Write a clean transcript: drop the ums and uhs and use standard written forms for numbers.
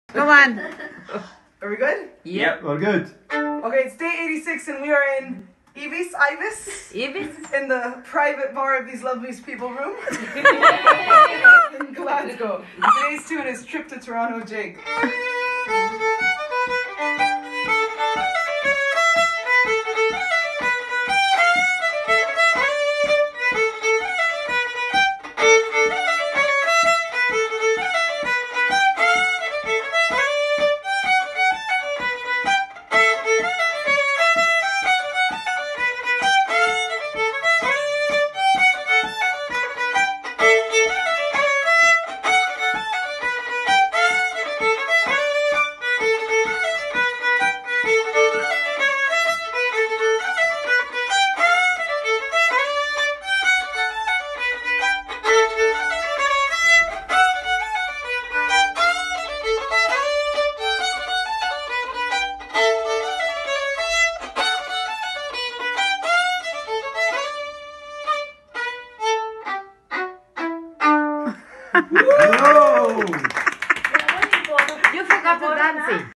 Come on. Are we good? Yep, we're good. Okay, it's day 86 and we are in Ibis in the private bar of these lovely people room in Glasgow. Today's tune is Trip to Toronto Jig. Whoa! You forgot to dancing.